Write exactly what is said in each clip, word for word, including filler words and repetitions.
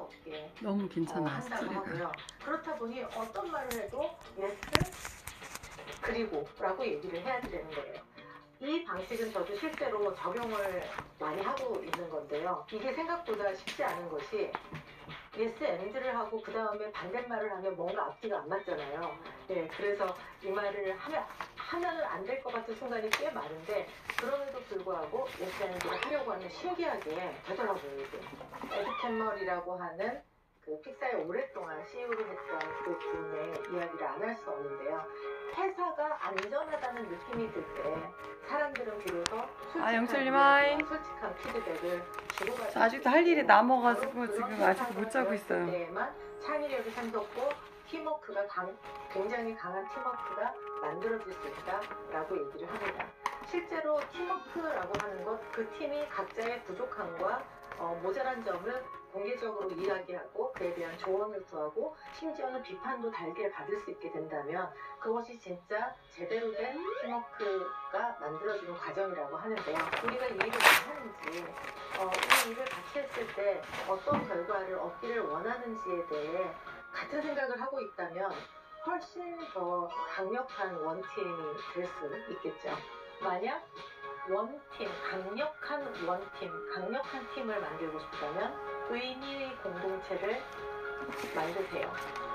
없게 너무 괜찮아. 어, 한다고 하고요. 그렇다 보니 어떤 말을 해도 yes 그리고 라고 얘기를 해야 되는 거예요. 이 방식은 저도 실제로 적용을 많이 하고 있는 건데요. 이게 생각보다 쉽지 않은 것이 yes and를 하고 그 다음에 반대말을 하면 뭔가 앞뒤가 안 맞잖아요. 네, 그래서 이 말을 하면, 하면은 안 될 것 같은 순간이 꽤 많은데 그럼에도 불구하고 yes and를 하려고 하면 신기하게 되더라고요. 이게. 에드 캠머리라고 하는 그 픽사에 오랫동안 씨이오를 했던 그 분의 이야기를 안 할 수 없는데요. 회사가 안전하다는 느낌이 들 때 사람들은 비로소 아, 영철님 하이. 솔직한 피드백을 주고받을 저 아직도 할 일이 남아가지고 지금 아직도 못 자고 있어요. 때에만 창의력이 샘솟고 팀워크가 강, 굉장히 강한 팀워크가 만들어질 수 있다라고 얘기를 합니다. 실제로 팀워크라고 하는 것, 그 팀이 각자의 부족함과 어, 모자란 점을 공개적으로 이야기하고 그에 대한 조언을 구하고 심지어는 비판도 달게 받을 수 있게 된다면 그것이 진짜 제대로 된 팀워크가 만들어지는 과정이라고 하는데요. 우리가 이 일을 왜 하는지, 어, 이 일을 같이 했을 때 어떤 결과를 얻기를 원하는지에 대해 같은 생각을 하고 있다면 훨씬 더 강력한 원팀이 될 수 있겠죠. 만약 원팀, 강력한 원팀, 강력한 팀을 만들고 싶다면 의미의 공동체를 만드세요.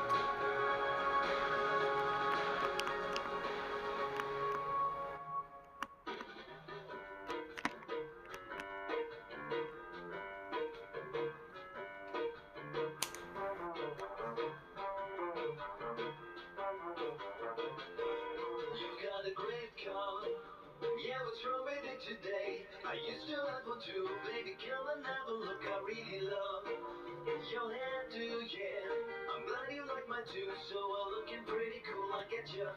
Yeah, what's wrong with it today? I used to have one too. Baby, come and have a look. I really love your hairdo, yeah. I'm glad you like mine too. So I'm looking pretty cool. I get you.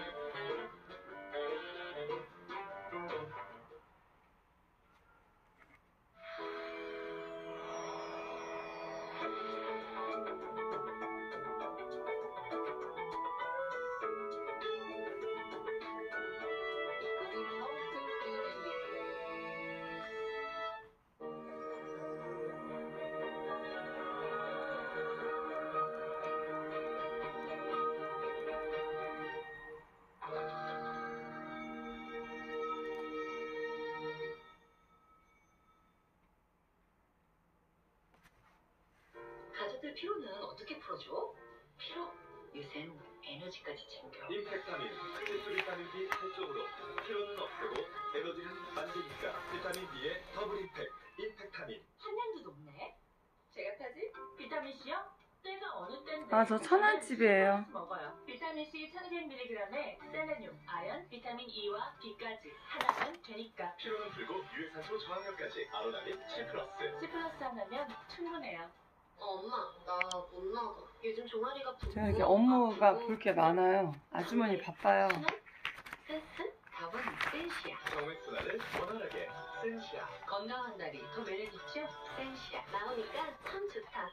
가족들 피로는 어떻게 풀어줘? 피로? 요샌 에너지까지 챙겨. 임팩타민, 필수 비타민 B 세 쪽으로 피로는 없애고 에너지는 만드니까 비타민 B의 더블 임팩, 임팩타민. 함량도 높네. 제가 타지? 비타민 C요? 때가 어느 때인데. 아, 저 천안집이에요. 먹어요. 비타민 C 천이백 밀리그램에 셀레늄, 아연, 비타민 E와 B까지 하나면 되니까. 피로는 풀고 유해산소 저항력까지 아로나민 C 플러스. C 플러스 하나면 충분해요. 어, 엄마, 나 못 나가. 요즘 종아리가 붓고 제가 이렇게 업무가 볼 게 많아요. 아주머니 바빠요. 센스? 답은 센시아. 정맥순환을 원활하게 센시아. 건강한 날이 더 매력있죠? 센시아. 나오니까 참 좋다.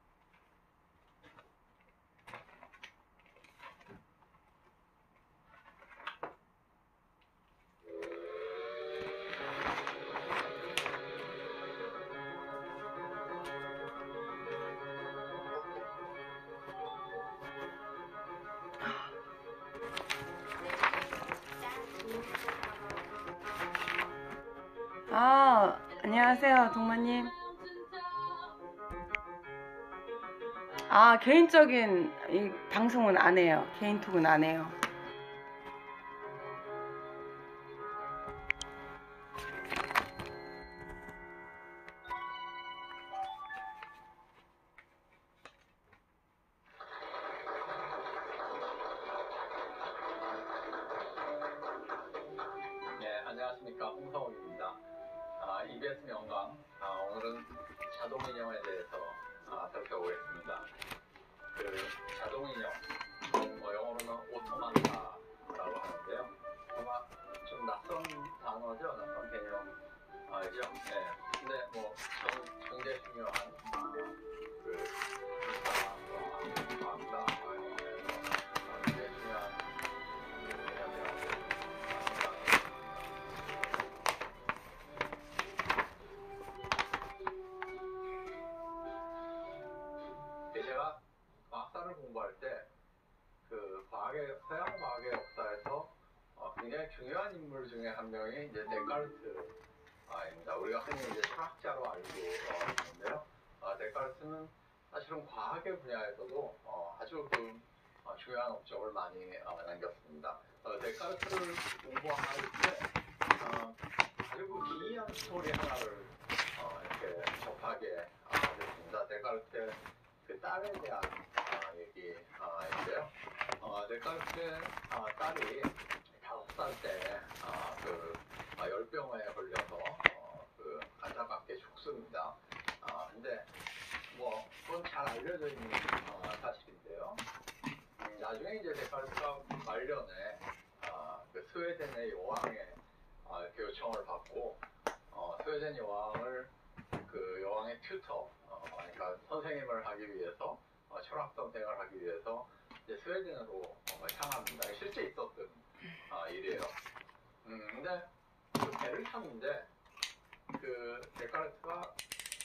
아, 안녕하세요, 동마님. 아, 개인적인 이 방송은 안 해요. 개인톡은 안 해요. 네, 안녕하십니까, 홍성욱입니다. 아, 이비에스 명강, 아, 오늘은 자동인형에 대해서 아, 살펴보겠습니다. 그 자동인형, 뭐 영어로는 오토마타라고 하는데요. 아마 좀 낯선 단어죠, 낯선 개념이죠. 네, 근데 뭐 전, 굉장히 중요한 아, 그 기술과 과학과 굉장히 중요한 개념이라고 생각합니다. 서양을 공부할 때 그 과학의 서양 과학의 역사에서 어, 굉장히 중요한 인물 중에 한 명이 이제 데카르트입니다. 우리가 흔히 이제 철학자로 알고 어, 있는데요. 어, 데카르트는 사실은 과학의 분야에서도 어, 아주 그 어, 중요한 업적을 많이 어, 남겼습니다. 어, 데카르트를 공부할 때 어, 아주 그 기이한 스토리 하나를 어, 이렇게 접하게 어, 됐습니다. 데카르트의 그 딸에 대한 어, 얘기인데요. 어, 데카르트의 어, 딸이 다섯 살 때 어, 그 어, 열병에 걸려서 어, 그 안타깝게 죽습니다. 어, 근데 뭐 그건 잘 알려져 있는 어, 사실인데요. 음, 나중에 이제 데카르트가 말년에 어, 그 스웨덴의 여왕의 어, 이렇게 요청을 받고 어, 스웨덴 여왕을 그 여왕의 튜터, 어, 그러니까 선생님을 하기 위해서 어, 철학 선생을 하기 위해서 이제 스웨덴으로 어, 향합니다. 실제 있었던 어, 일이에요. 음, 근데 그 배를 탔는데 그 데카르트가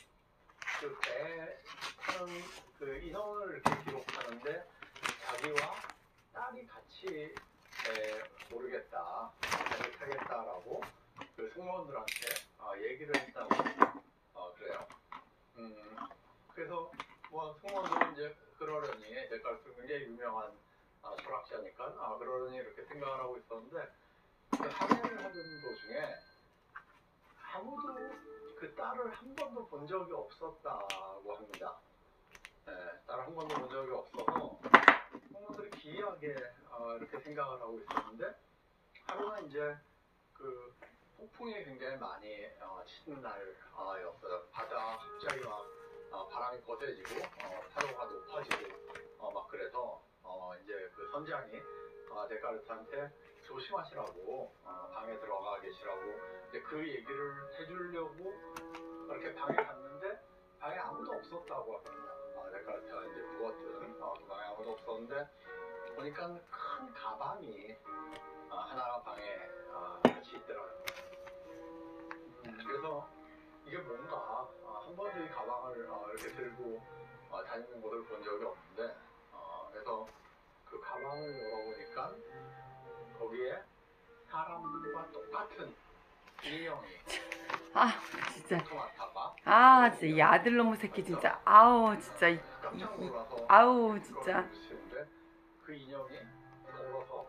그 배 타는 그 인원을 이렇게 기록하는데 자기와 딸이 같이 에, 모르겠다, 배를 타겠다라고 그 승무원들한테 어, 얘기를 했다고 어, 그래요. 음, 그래서 뭐 승무원들은 이제 그러려니 데카르트 굉장히 유명한 어, 철학자니까 아 그러려니 이렇게 생각을 하고 있었는데 그 항해를 하던 도중에 아무도 그 딸을 한 번도 본 적이 없었다고 합니다. 네, 딸을 한 번도 본 적이 없어서 승무원들이 기이하게 어, 이렇게 생각을 하고 있었는데 하루는 이제 그 폭풍이 굉장히 많이 어, 치는 날이었어요. 바다 갑자기 막 어, 바람이 거세지고 어, 파도가 높아지고 어, 막 그래서 어, 이제 그 선장이 어, 데카르트한테 조심하시라고 어, 방에 들어가 계시라고 이제 그 얘기를 해주려고 그렇게 방에 갔는데 방에 아무도 없었다고 합니다. 어, 데카르트가 이제 묵었던 어, 그 방에 아무도 없었는데 보니까 큰 가방이 어, 하나 방에 어, 같이 있더라고요. 음, 그래서 이게 뭔가 어, 한 번도 이 가방을 어, 이렇게 들고 어, 다니는 것을 본 적이 없는데 어, 그래서 그 가방을 열어보니까 거기에 사람과 똑같은 인형이 아 진짜 토마타가 아 진짜 이 아들놈의 새끼 진짜 아우 진짜 이, 이, 깜짝 이, 놀라서 아우 진짜 붙이는데 그 인형이 걸어서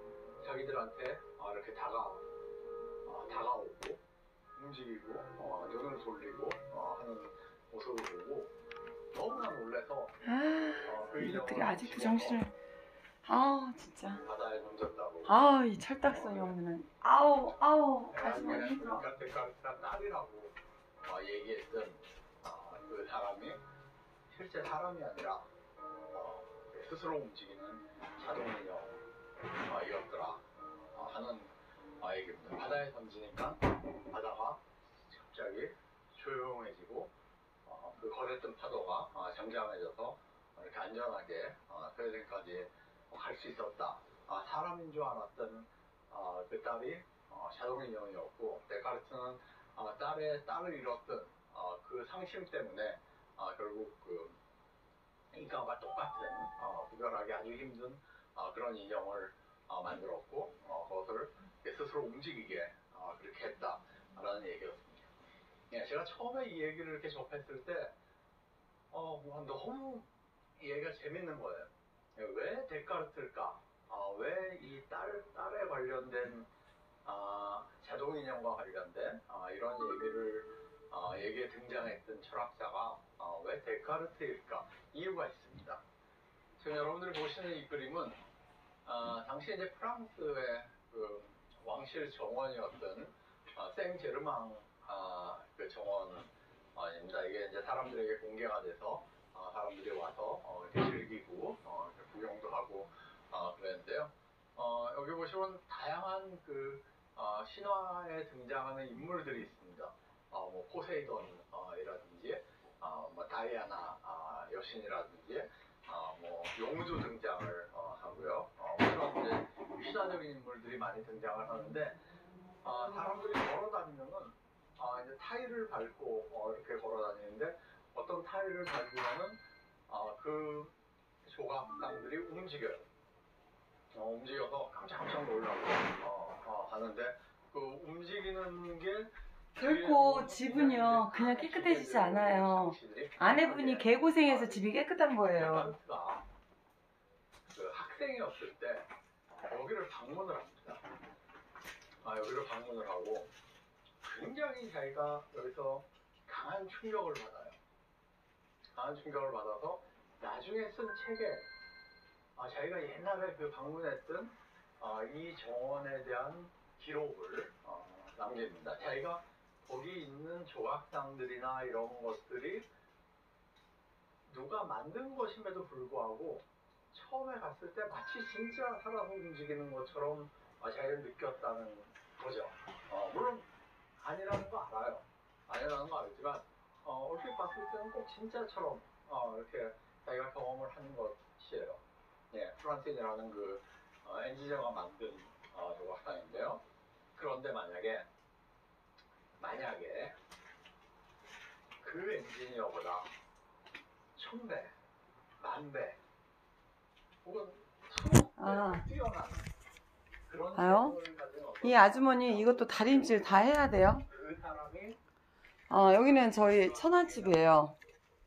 자기들한테 어, 이렇게 다가 어, 다가오고 움직이고 어, 눈을 돌리고 어, 하는 모습을 보고 너무나 놀라서 어, 그 이것들이 인형을 아직도 집어서 정신을 아우 진짜 바다에 던졌다고. 아우 이 철딱선이 없는 아우 아우 가슴이 나중에 힘들어. 그러니까 데카르트가 딸이라고 어, 얘기했던 어, 그 사람이 실제 사람이 아니라 어, 스스로 움직이는 자동 인형이었더라 어, 하는 어, 얘기입니다. 바다에 던지니까 바다가 갑자기 조용해지고 어, 그 거셌던 파도가 어, 잠잠해져서 이렇게 안전하게 어, 스웨덴까지 갈 수 있었다. 어, 사람인 줄 알았던 어, 그 딸이 어, 자동 인형이었고 데카르트는 어, 딸의 딸을 잃었던 어, 그 상심 때문에 어, 결국 그 인간과 똑같은 어, 구별하기 아주 힘든 어, 그런 인형을 어, 만들었고 어, 그것을 스스로 움직이게 어, 그렇게 했다라는 얘기였습니다. 예, 제가 처음에 이 얘기를 이렇게 접했을 때 어, 뭐 너무 이 얘기가 재밌는 거예요. 예, 왜 데카르트일까? 어, 왜 이 딸, 딸에 관련된 어, 자동인형과 관련된 어, 이런 얘기를 어, 얘기에 등장했던 철학자가 어, 왜 데카르트일까? 이유가 있습니다. 지금 여러분들이 보시는 이 그림은 어, 당시 이제 프랑스의 그 왕실 정원이었던 어, 생제르망 어, 그 정원입니다. 이게 이제 사람들에게 공개가 돼서 어, 사람들이 와서 어, 이렇게 즐기고 어, 이렇게 구경도 하고 어, 그랬는데요. 어, 여기 보시면 다양한 그 어, 신화에 등장하는 인물들이 있습니다. 어, 뭐 포세이돈이라든지 어, 뭐 다이아나 어, 여신이라든지 어, 뭐 용도 등장을 어, 하고요. 어, 그런 이제 신화적인 인물들이 많이 등장을 하는데 어, 사람들이 걸어 다니면은 어, 이제 타일을 밟고 어, 이렇게 걸어 다니는데 어떤 타일을 밟으면은 어, 그 조각상들이 움직여요. 어, 움직여서 깜짝깜짝 놀라고 어, 어, 하는데 그 움직이는 게 결코 집은요 그냥 깨끗해지지 않아요. 아내분이 개고생해서 집이 깨끗한 거예요. 데카르트가 그 학생이었을 때 여기를 방문을 합니다. 아, 여기를 방문을 하고 굉장히 자기가 여기서 강한 충격을 받아요. 강한 충격을 받아서 나중에 쓴 책에 아, 자기가 옛날에 그 방문했던 어, 이 정원에 대한 기록을 어, 남깁니다. 자기가 거기 있는 조각상들이나 이런 것들이 누가 만든 것임에도 불구하고 처음에 갔을 때 마치 진짜 살아서 움직이는 것처럼 아, 자기가 느꼈다는 거죠. 어, 물론 아니라는 거 알아요. 아니라는 거 알지만 어, 얼핏 봤을 때는 꼭 진짜처럼 어, 이렇게 자기가 경험을 하는 것이에요. 예, 프란틴이라는 그 어, 엔지니어가 만든 어, 조각상인데요. 그런데 만약에 만약에 그 엔지니어보다 천 배, 만 배, 혹은 수억 아. 배 뛰어난 그런 아요? 재능을 가진 어떤 이 아주머니 이것도 다림질 다 해야 돼요. 그 사람이 어, 여기는 저희 천안집이에요.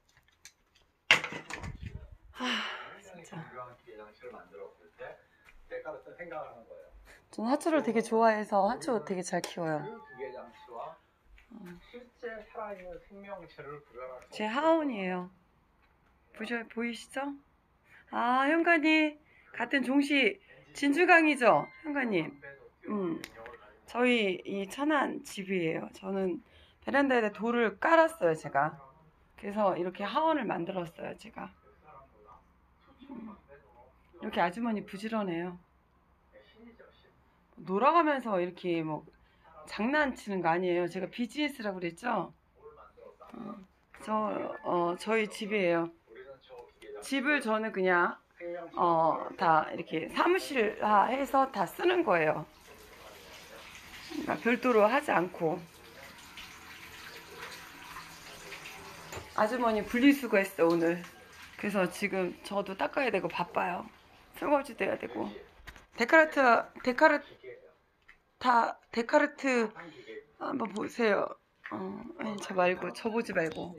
하, 진짜. 중요한 기계장치를 만들었을 때 데카르트는 생각을 하는 거예요. 전 하초를 되게 좋아해서 하초 되게 잘 키워요. 그 기계장치와 실제 살아있는 생명체를 구별할 수 제 하원이에요. 보셔, 보이시죠? 아, 현관이 같은 종시 진주강이죠? 현관님. 음, 저희 이 천안 집이에요. 저는 베란다에다 돌을 깔았어요, 제가. 그래서 이렇게 하원을 만들었어요, 제가. 음, 이렇게 아주머니 부지런해요. 놀아가면서 이렇게 뭐 장난치는 거 아니에요. 제가 비즈니스라고 그랬죠? 어, 저, 어, 저희 집이에요. 집을 저는 그냥 어, 다 이렇게 사무실화 해서 다 쓰는 거예요. 그러니까 별도로 하지 않고. 아주머니 분리수거했어 오늘. 그래서 지금 저도 닦아야 되고 바빠요. 설거지도 해야 되고. 데카르트 데카르트 다 데카르트 한번 보세요. 어, 아니 저 말고 저 보지 말고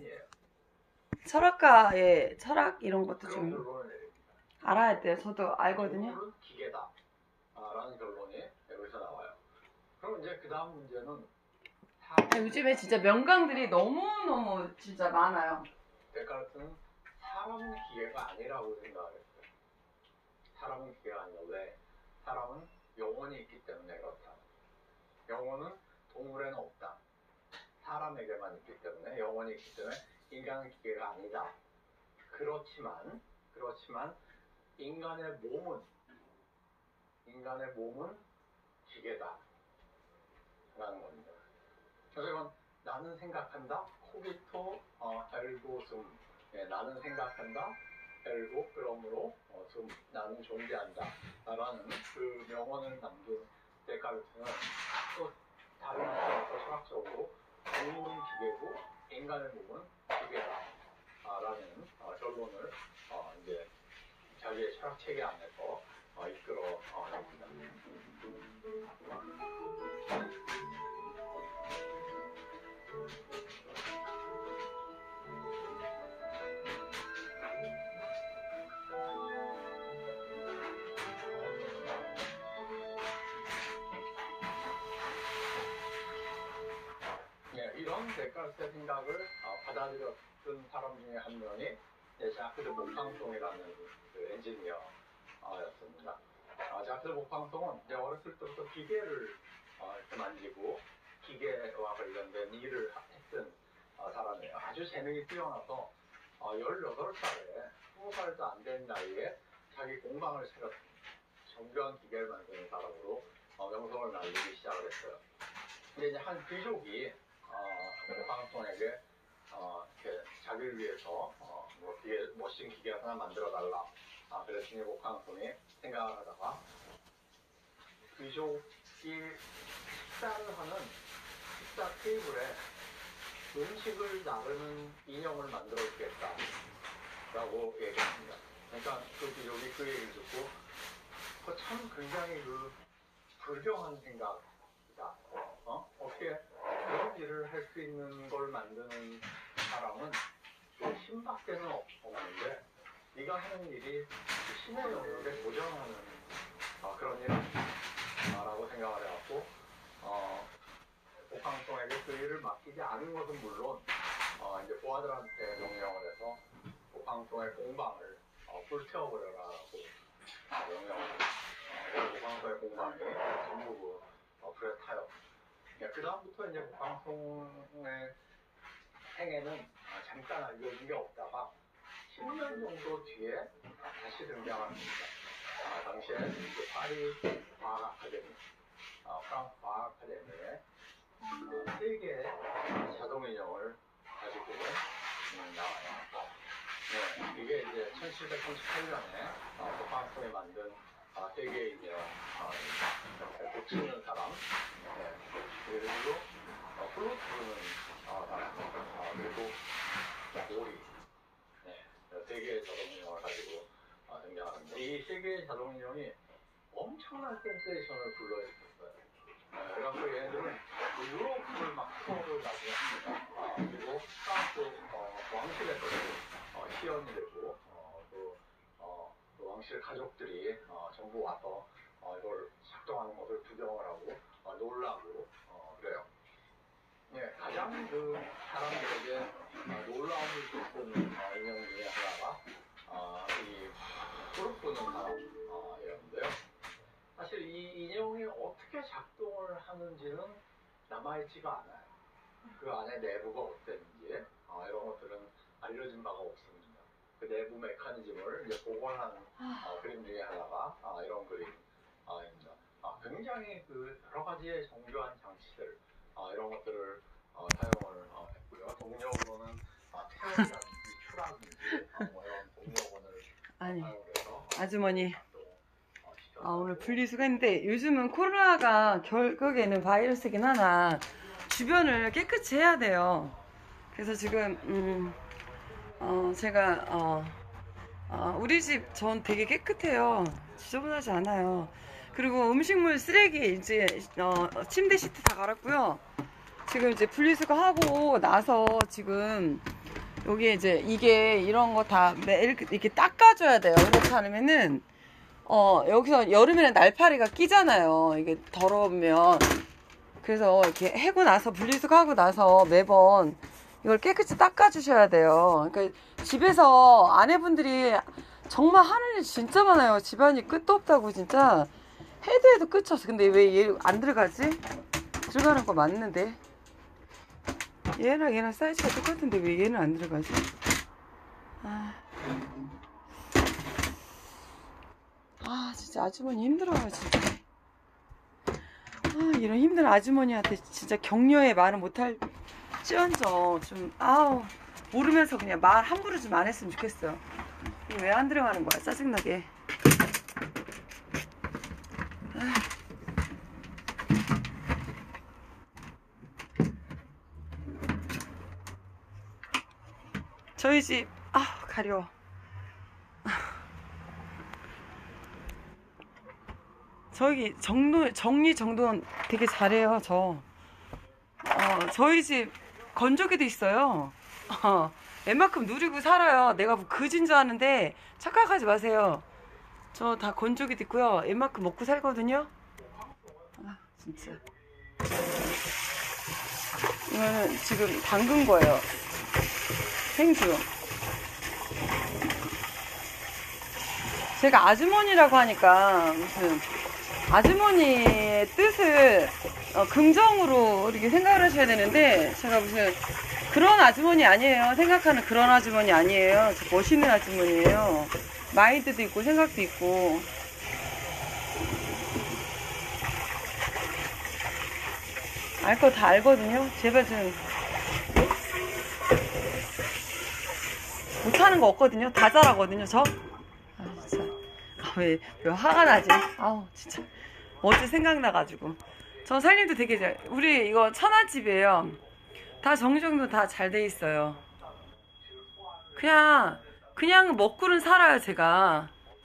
철학가의 철학 이런 것도 좀 알아야 돼요. 저도 알거든요. 기계다. 아, 라는 결론이 여기서 나와요. 그럼 이제 그 다음 문제는 요즘에 진짜 명강들이 너무너무 진짜 많아요. 데카르트는 사람은 기계가 아니라고 생각을 했어요. 사람은 기계가 아니라 왜? 사람은 영혼이 있기 때문에 그렇다. 영혼은 동물에는 없다. 사람에게만 있기 때문에 영혼이 있기 때문에 인간은 기계가 아니다. 그렇지만 그렇지만 인간의 몸은 인간의 몸은 기계다 라는 겁니다. 그래서 이건 나는 생각한다 코기토 어, 에르고 숨 예, 나는 생각한다 에르고 그러므로 어, 숨 나는 존재한다 라는 그 명언을 남긴 데카르트는 또 다른 점에서 철학적으로 동물은 기계고 인간의 몸은 기계다 아, 라는 어, 결론을 어, 이제 자기의 철학 체계 안에서 어, 이끌어 어, 냅니다. 네, 이런 데카르트의 생각을 어, 받아들였던 사람 중에 한 명이 네, 자크드 모팡송이라는 그 엔지니어였습니다. 아, 자크드 모팡송은 이제 어렸을 때부터 기계를 어, 이렇게 만지고 기계와 관련된 일을 했던 어, 사람이에요. 아주 재능이 뛰어나서 어, 열여덟 살에 스무 살도 안 된 나이에 자기 공방을 차렸습니다. 정교한 기계를 만드는 사람으로 어, 명성을 날리기 시작을 했어요. 근데 이제 한 귀족이 어, 모팡송에게 어, 이렇게 자기를 위해서 어, 뭐 기계, 멋진 기계 하나 만들어 달라. 아, 그랬더니 모팡송이 생각을 하다가 귀족이 식사를 하는 식사 테이블에 음식을 나르는 인형을 만들어 주겠다 라고 얘기했습니다. 그러니까 그 여기 그 얘기를 듣고 그 참 굉장히 그 불경한 생각이다. 어? 어떻게 그런 일을 할 수 있는 걸 만드는 사람은 그 신밖에는 없- 없는데 네가 하는 일이 그 신의 영역에 도전하는 어, 그런 일이라고 생각을 해갖고 어, 옥황송에게 그 일을 맡기지 않은 것은 물론 어, 이제 부하들한테 명령을 해서 옥황송의 공방을 어, 불태워버려라라고 명령을 했어요. 어, 옥황송의 공방이 전부 그 어, 불에 타요. 그 다음부터 이제 옥황송의 행에는 어, 잠깐 이어진 게 없다가 십 년 정도 뒤에 어, 다시 등장합니다. 아, 당시에 그 파리 과학 아카데미, 어, 프랑스 과학 아카데미에 어, 세 개의 자동 인형을 가지고 음, 나와요. 네, 이게 이제 천칠백삼십팔 년에 어, 옥황송이 만든 어, 세 개의 인형, 어, 고치는 사람, 네, 그리고 어, 플루트 부는 어, 사람, 어, 그리고 오리, 네, 세 개의 자동 인형을 가지고 어, 등장합니다. 이 세 개의 자동 인형이 엄청난 센세이션을 불러일으켰어요. 네, 그래서 얘네들은 그 유럽을 막 투어를 나중에 합니다. 아, 그리고 프랑스 어, 왕실에서도 어, 시연이 되고 어, 그, 어, 그 왕실 가족들이 어, 전부 와서 어, 이걸 작동하는 것을 구경을 하고 어, 놀라고 어, 그래요. 네, 가장 그 사람들에게 어, 놀라움을 줬던 어, 인형 중에 하나가 어, 이 소름 돋는 사람이었는데요. 사실 이 인형이 어떻게 작동을 하는지는 남아있지가 않아요. 그 안에 내부가 어땠는지 어, 이런 것들은 알려진 바가 없습니다. 그 내부 메커니즘을 이제 복원한 어, 그림 중에 하나가 아, 이런 그림입니다. 아, 굉장히 그 여러 가지의 정교한 장치들 아, 이런 것들을 어, 사용을 어, 했고요. 동력으로는 아, 태엽이라든지 추라든지 어, 뭐 이런 동력원을 아니, 사용해서 아주머니. 어, 아, 오늘 분리수거 했는데 요즘은 코로나가 결국에는 바이러스긴 하나 주변을 깨끗이 해야 돼요. 그래서 지금 음, 어, 제가 어, 어, 우리 집 전 되게 깨끗해요. 지저분하지 않아요. 그리고 음식물 쓰레기 이제 어, 침대 시트 다 갈았고요. 지금 이제 분리수거 하고 나서 지금 여기 이제 이게 이런 거 다 이렇게, 이렇게 닦아줘야 돼요. 그렇지 않으면은 어, 여기서 여름에는 날파리가 끼잖아요. 이게 더러우면. 그래서 이렇게 해고 나서, 분리수거 하고 나서 매번 이걸 깨끗이 닦아주셔야 돼요. 그러니까 집에서 아내분들이 정말 하는 일 진짜 많아요. 집안이 끝도 없다고 진짜. 해도 해도 끝이 없어. 근데 왜 얘 안 들어가지? 들어가는 거 맞는데. 얘랑 얘랑 사이즈가 똑같은데 왜 얘는 안 들어가지? 아. 아 진짜 아주머니 힘들어요 진짜. 아 이런 힘든 아주머니한테 진짜 격려의 말을 못할 지언정 좀 아우 모르면서 그냥 말 함부로 좀 안 했으면 좋겠어요. 이거 왜 안 들어가는 거야 짜증나게. 아. 저희 집 아 가려워. 저기 정돈 정리 정돈 되게 잘해요 저. 어, 저희 집 건조기도 있어요. 어, 웬만큼 누리고 살아요. 내가 뭐 그진 줄 아는데 착각하지 마세요. 저 다 건조기도 있고요. 웬만큼 먹고 살거든요. 아 진짜. 이거는 지금 담근 거예요. 생주. 제가 아주머니라고 하니까 무슨 아주머니의 뜻을 어, 긍정으로 이렇게 생각을 하셔야 되는데 제가 무슨 그런 아주머니 아니에요. 생각하는 그런 아주머니 아니에요. 저 멋있는 아주머니예요. 마인드도 있고 생각도 있고. 알 거 다 알거든요. 제발 좀 못하는 거 없거든요. 다 잘하거든요 저. 아 진짜 아, 왜, 왜 화가 나지? 아우 진짜 어제 생각나가지고. 전 살림도 되게 잘. 우리 이거 천안집이에요. 다 정리정돈 다 잘 돼 있어요. 그냥 그냥 먹고는 살아요, 제가.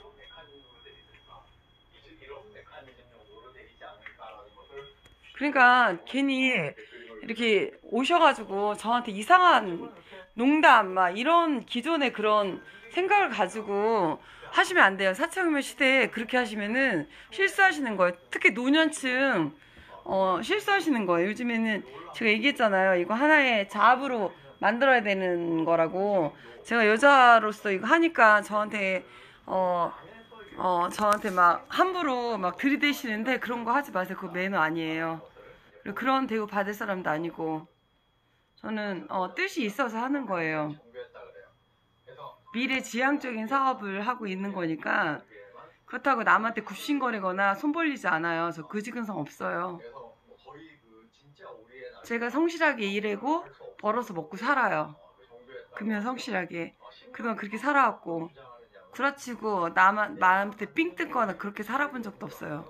그러니까 괜히 이렇게 오셔가지고 저한테 이상한 농담 막 이런 기존의 그런 생각을 가지고 하시면 안 돼요. 사차구면 시대에 그렇게 하시면은 실수하시는 거예요. 특히 노년층 어 실수하시는 거예요. 요즘에는 제가 얘기했잖아요. 이거 하나의 자압으로 만들어야 되는 거라고. 제가 여자로서 이거 하니까 저한테 어 어, 저한테 막 함부로 막 들이대시는데 그런 거 하지 마세요. 그거 매너 아니에요. 그리고 그런 대우 받을 사람도 아니고 저는 어, 뜻이 있어서 하는 거예요. 미래지향적인 사업을 하고 있는 거니까 그렇다고 남한테 굽신거리거나 손 벌리지 않아요. 저 그지근성 없어요. 제가 성실하게 일하고 벌어서 먹고 살아요. 그러면 성실하게. 그동안 그렇게 살아왔고 구라치고 남, 남한테 삥 뜯거나 그렇게 살아본 적도 없어요.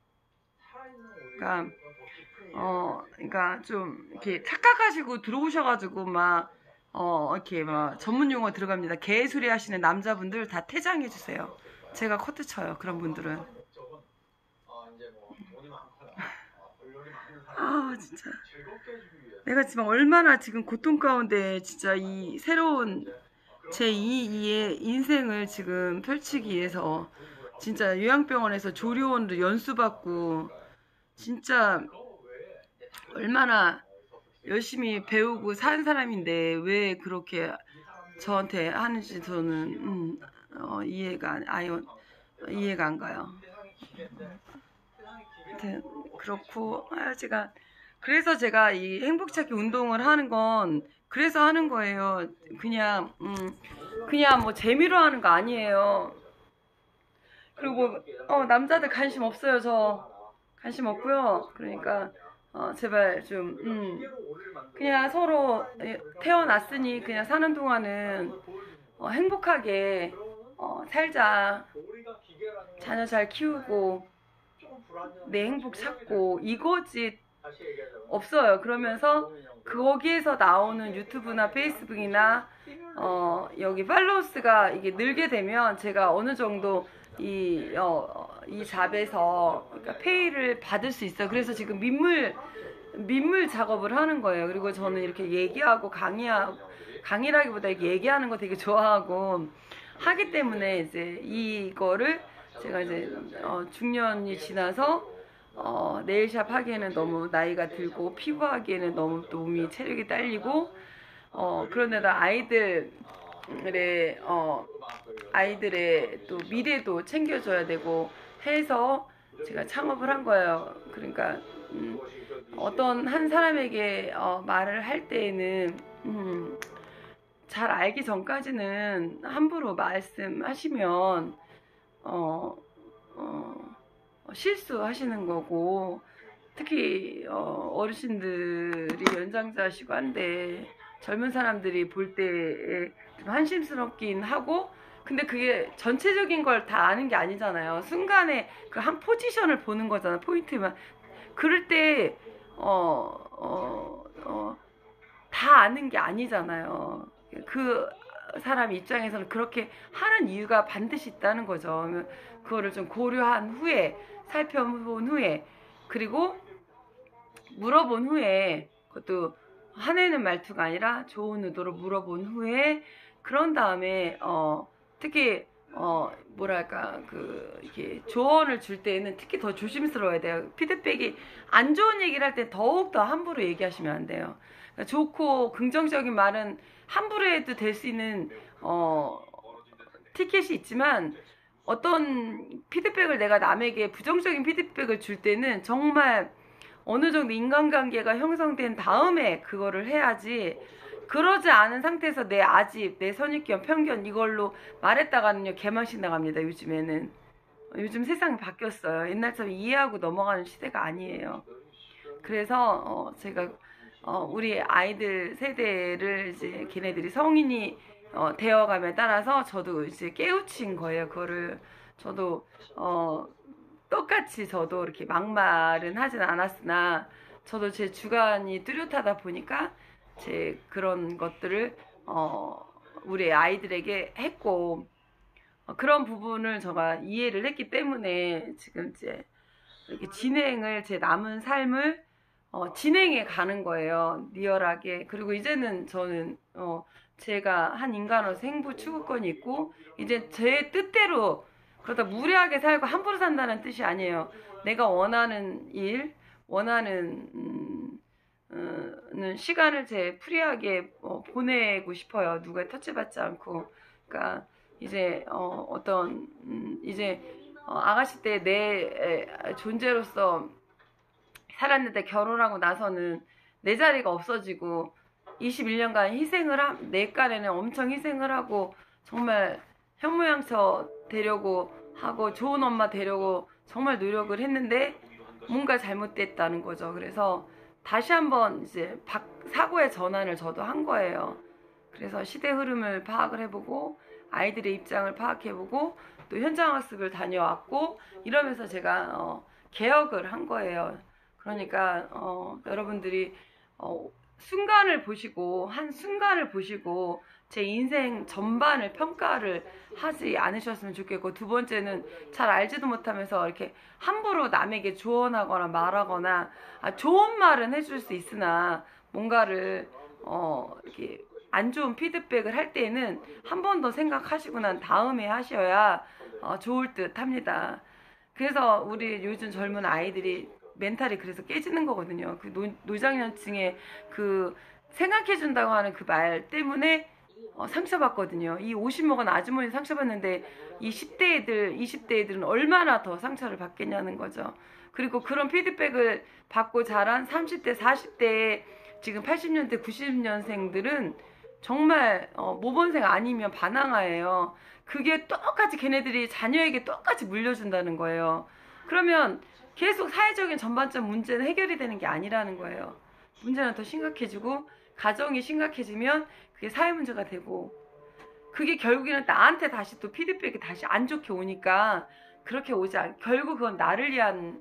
그러니까 어, 그러니까 좀 이렇게 착각하시고 들어오셔가지고 막 어, 이렇게 막 전문 용어 들어갑니다. 개소리 하시는 남자분들 다 퇴장해 주세요. 제가 커트 쳐요. 그런 분들은. 아, 진짜. 내가 지금 얼마나 지금 고통 가운데 진짜 이 새로운 제이의 인생을 지금 펼치기 위해서 진짜 요양병원에서 조리원으로 연수받고 진짜 얼마나 열심히 배우고 산 사람인데 왜 그렇게 저한테 하는지 저는 음, 어, 이해가 아예 이해가 안 가요. 아무튼 그렇고 아, 제가 그래서 제가 이 행복찾기 운동을 하는 건 그래서 하는 거예요. 그냥 음, 그냥 뭐 재미로 하는 거 아니에요. 그리고 어, 남자들 관심 없어요. 저 관심 없고요. 그러니까 어, 제발 좀 음, 그냥 서로 태어났으니 그냥 사는 동안은 어, 행복하게 어, 살자. 자녀 잘 키우고 내 행복 찾고 이거지 없어요. 그러면서 거기에서 나오는 유튜브나 페이스북이나 어, 여기 팔로우스가 이게 늘게 되면 제가 어느 정도 이, 어, 이 잡에서 그러니까 페이를 받을 수 있어요. 그래서 지금 민물 민물 작업을 하는 거예요. 그리고 저는 이렇게 얘기하고 강의하고 강의라기보다 이렇게 얘기하는 거 되게 좋아하고 하기 때문에 이제 이거를 제가 이제 어, 중년이 지나서 어, 네일샵 하기에는 너무 나이가 들고 피부하기에는 너무 몸이 체력이 딸리고 어, 그런데다 아이들의 어, 아이들의 또 미래도 챙겨줘야 되고 해서 제가 창업을 한 거예요. 그러니까 음, 어떤 한 사람에게 어, 말을 할 때에는 음, 잘 알기 전까지는 함부로 말씀하시면 어, 어, 실수하시는 거고 특히 어, 어르신들이 연장자시고 한데 젊은 사람들이 볼 때에 좀 한심스럽긴 하고 근데 그게 전체적인 걸 다 아는 게 아니잖아요. 순간에 그 한 포지션을 보는 거잖아. 포인트만. 그럴 때 어, 어, 어, 다 아는 게 아니잖아요. 그 사람 입장에서는 그렇게 하는 이유가 반드시 있다는 거죠. 그거를 좀 고려한 후에 살펴본 후에 그리고 물어본 후에 그것도 화내는 말투가 아니라 좋은 의도로 물어본 후에 그런 다음에 어 특히 어 뭐랄까 그 이렇게 조언을 줄 때에는 특히 더 조심스러워야 돼요. 피드백이 안 좋은 얘기를 할 때 더욱 더 함부로 얘기하시면 안 돼요. 그러니까 좋고 긍정적인 말은 함부로 해도 될 수 있는 어 티켓이 있지만 어떤 피드백을 내가 남에게 부정적인 피드백을 줄 때는 정말 어느 정도 인간관계가 형성된 다음에 그거를 해야지 그러지 않은 상태에서 내 아집, 내 선입견, 편견 이걸로 말했다가는요 개망신 나갑니다. 요즘에는. 요즘 세상이 바뀌었어요. 옛날처럼 이해하고 넘어가는 시대가 아니에요. 그래서 어 제가 어 우리 아이들 세대를 이제 걔네들이 성인이 어 되어감에 따라서 저도 이제 깨우친 거예요. 그거를 저도 어 똑같이 저도 이렇게 막말은 하진 않았으나 저도 제 주관이 뚜렷하다 보니까 제 그런 것들을 어, 우리 아이들에게 했고 어, 그런 부분을 제가 이해를 했기 때문에 지금 이제 이렇게 진행을 제 남은 삶을 어, 진행해 가는 거예요. 리얼하게. 그리고 이제는 저는 어, 제가 한 인간으로서 행복 추구권이 있고 이제 제 뜻대로 그러다 무례하게 살고 함부로 산다는 뜻이 아니에요. 내가 원하는 일, 원하는 음, 음, 시간을 제 프리하게 어, 보내고 싶어요. 누가 터치받지 않고. 그러니까 이제 어, 어떤 음, 이제 어, 아가씨 때 내 존재로서 살았는데 결혼하고 나서는 내 자리가 없어지고 이십일 년간 희생을 하, 내 깐에는 엄청 희생을 하고 정말 현모양처 되려고 하고 좋은 엄마 되려고 정말 노력을 했는데 뭔가 잘못됐다는 거죠. 그래서 다시 한번 이제 박, 사고의 전환을 저도 한 거예요. 그래서 시대 흐름을 파악을 해보고 아이들의 입장을 파악해보고 또 현장 학습을 다녀왔고 이러면서 제가 어, 개혁을 한 거예요. 그러니까 어, 여러분들이 어, 순간을 보시고 한 순간을 보시고 제 인생 전반을 평가를 하지 않으셨으면 좋겠고 두 번째는 잘 알지도 못하면서 이렇게 함부로 남에게 조언하거나 말하거나 아, 좋은 말은 해줄 수 있으나 뭔가를 어, 이렇게 안 좋은 피드백을 할 때는 한 번 더 생각하시고 난 다음에 하셔야 어, 좋을 듯 합니다. 그래서 우리 요즘 젊은 아이들이 멘탈이 그래서 깨지는 거거든요. 그 노, 노장년층에 그 생각해준다고 하는 그 말 때문에 어, 상처받거든요. 이 오십 먹은 아주머니 상처받는데 이 십 대 애들, 이십 대 애들은 얼마나 더 상처를 받겠냐는 거죠. 그리고 그런 피드백을 받고 자란 삼십 대, 사십 대의 지금 팔십 년대, 구십 년생들은 정말 어, 모범생 아니면 반항아예요. 그게 똑같이 걔네들이 자녀에게 똑같이 물려준다는 거예요. 그러면 계속 사회적인 전반적 문제는 해결이 되는 게 아니라는 거예요. 문제는 더 심각해지고 가정이 심각해지면 그게 사회 문제가 되고 그게 결국에는 나한테 다시 또 피드백이 다시 안 좋게 오니까 그렇게 오지 않 결국 그건 나를 위한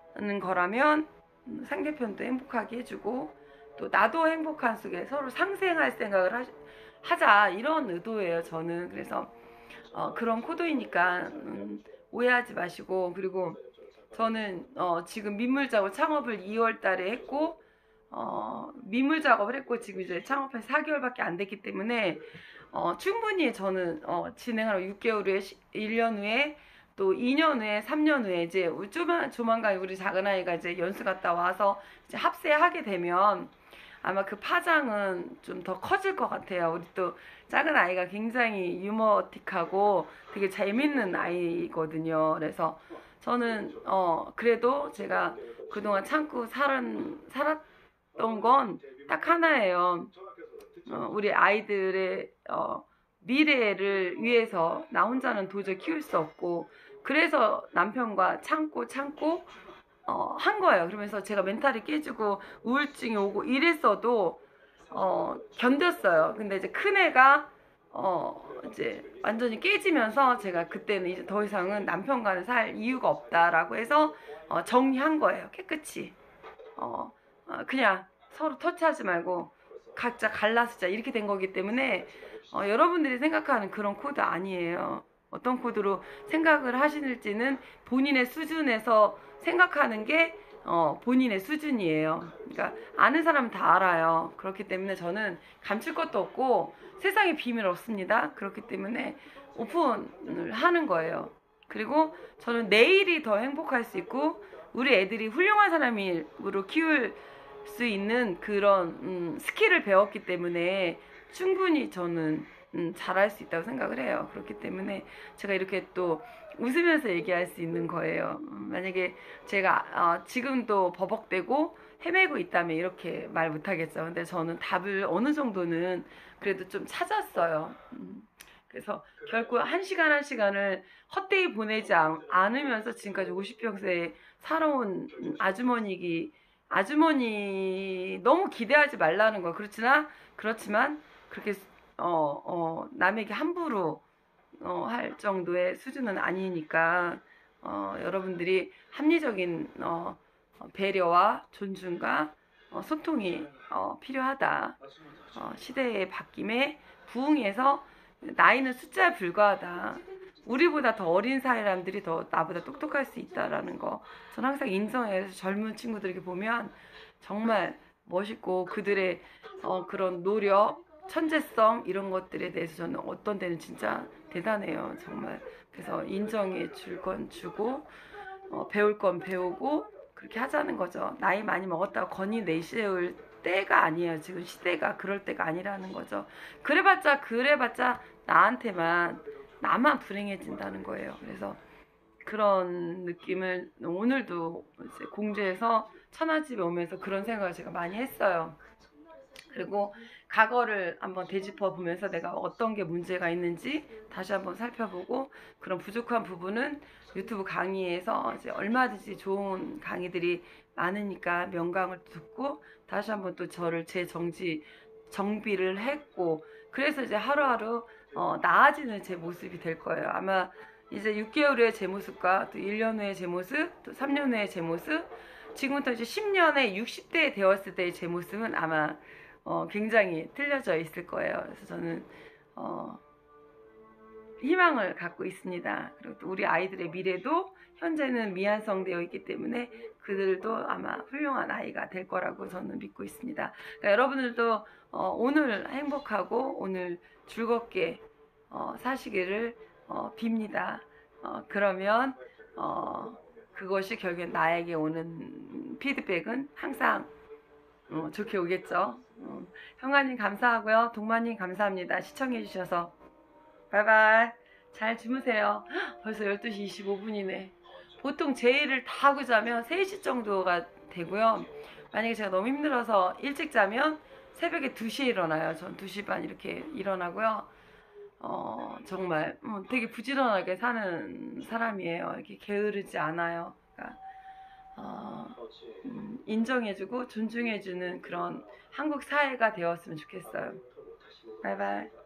거라면 상대편도 행복하게 해주고 또 나도 행복한 속에 서로 상생할 생각을 하, 하자 이런 의도예요. 저는 그래서 어, 그런 코드이니까 음, 오해하지 마시고 그리고 저는 어, 지금 민물 작업 창업을 이월 달에 했고 어, 민물 작업을 했고 지금 이제 창업한 사 개월밖에 안 됐기 때문에 어, 충분히 저는 어, 진행하러 육 개월 후에 일 년 후에 또 이 년 후에 삼 년 후에 이제 조만, 조만간 우리 작은 아이가 이제 연수 갔다 와서 이제 합세하게 되면 아마 그 파장은 좀 더 커질 것 같아요. 우리 또 작은 아이가 굉장히 유머틱하고 되게 재밌는 아이거든요. 그래서 저는 어 그래도 제가 그동안 참고 살은, 살았던 건 딱 하나예요. 어, 우리 아이들의 어, 미래를 위해서 나 혼자는 도저히 키울 수 없고 그래서 남편과 참고 참고 어, 한 거예요. 그러면서 제가 멘탈이 깨지고 우울증이 오고 이랬어도 어, 견뎠어요. 근데 이제 큰애가 어, 이제 완전히 깨지면서 제가 그때는 이제 더 이상은 남편과는 살 이유가 없다라고 해서 어, 정리한 거예요. 깨끗이. 어, 어, 그냥 서로 터치하지 말고 각자 갈라쓰자 이렇게 된 거기 때문에 어, 여러분들이 생각하는 그런 코드 아니에요. 어떤 코드로 생각을 하실지는 본인의 수준에서 생각하는 게 어, 본인의 수준이에요. 그러니까 아는 사람은 다 알아요. 그렇기 때문에 저는 감출 것도 없고 세상에 비밀 없습니다. 그렇기 때문에 오픈을 하는 거예요. 그리고 저는 내일이 더 행복할 수 있고 우리 애들이 훌륭한 사람으로 키울 수 있는 그런 음, 스킬을 배웠기 때문에 충분히 저는 음, 잘할 수 있다고 생각을 해요. 그렇기 때문에 제가 이렇게 또 웃으면서 얘기할 수 있는 거예요. 음, 만약에 제가 어, 지금도 버벅대고 헤매고 있다면 이렇게 말 못하겠죠. 근데 저는 답을 어느 정도는 그래도 좀 찾았어요. 음, 그래서 결국 한 시간 한 시간을 헛되이 보내지 않, 않으면서 지금까지 오십 평생 살아온 아주머니기 아주머니 너무 기대하지 말라는 거. 그렇지만 그렇지만 그렇게 어, 어, 남에게 함부로 어, 할 정도의 수준은 아니니까 어, 여러분들이 합리적인 어, 배려와 존중과 어, 소통이 어, 필요하다. 어, 시대의 바뀜에 부흥해서 나이는 숫자에 불과하다. 우리보다 더 어린 사람들이 더 나보다 똑똑할 수 있다라는 거 저는 항상 인정해서 젊은 친구들에게 보면 정말 멋있고 그들의 어, 그런 노력, 천재성 이런 것들에 대해서 저는 어떤 데는 진짜 대단해요. 정말. 그래서 인정해 줄 건 주고 어, 배울 건 배우고 그렇게 하자는 거죠. 나이 많이 먹었다고 건이 내세울 때가 아니에요. 지금 시대가 그럴 때가 아니라는 거죠. 그래봤자 그래봤자 나한테만 나만 불행해진다는 거예요. 그래서 그런 느낌을 오늘도 이제 공주에서 천하집에 오면서 그런 생각을 제가 많이 했어요. 그리고 과거를 한번 되짚어 보면서 내가 어떤 게 문제가 있는지 다시 한번 살펴보고 그런 부족한 부분은 유튜브 강의에서 이제 얼마든지 좋은 강의들이 많으니까 명강을 듣고 다시 한번 또 저를 재정지 정비를 했고 그래서 이제 하루하루 어, 나아지는 제 모습이 될 거예요. 아마 이제 육 개월 후의 제 모습과 또 일 년 후의 제 모습, 또 삼 년 후의 제 모습, 지금부터 이제 십 년에 육십 대 되었을 때의 제 모습은 아마 어, 굉장히 틀려져 있을 거예요. 그래서 저는 어, 희망을 갖고 있습니다. 그리고 또 우리 아이들의 미래도 현재는 미완성되어 있기 때문에 그들도 아마 훌륭한 아이가 될 거라고 저는 믿고 있습니다. 그러니까 여러분들도 어, 오늘 행복하고 오늘 즐겁게 어, 사시기를 어, 빕니다. 어, 그러면 어, 그것이 결국엔 나에게 오는 피드백은 항상 어, 좋게 오겠죠. 어, 형아님 감사하고요. 동마님 감사합니다. 시청해주셔서. 바이바이. 잘 주무세요. 헉, 벌써 열두 시 이십오 분이네. 보통 제 일을 다 하고 자면 세 시 정도가 되고요. 만약에 제가 너무 힘들어서 일찍 자면 새벽에 두 시에 일어나요. 전 두 시 반 이렇게 일어나고요. 어, 정말 음, 되게 부지런하게 사는 사람이에요. 이렇게 게으르지 않아요. 그러니까 어, 음, 인정해주고 존중해주는 그런 한국 사회가 되었으면 좋겠어요. 바이바이.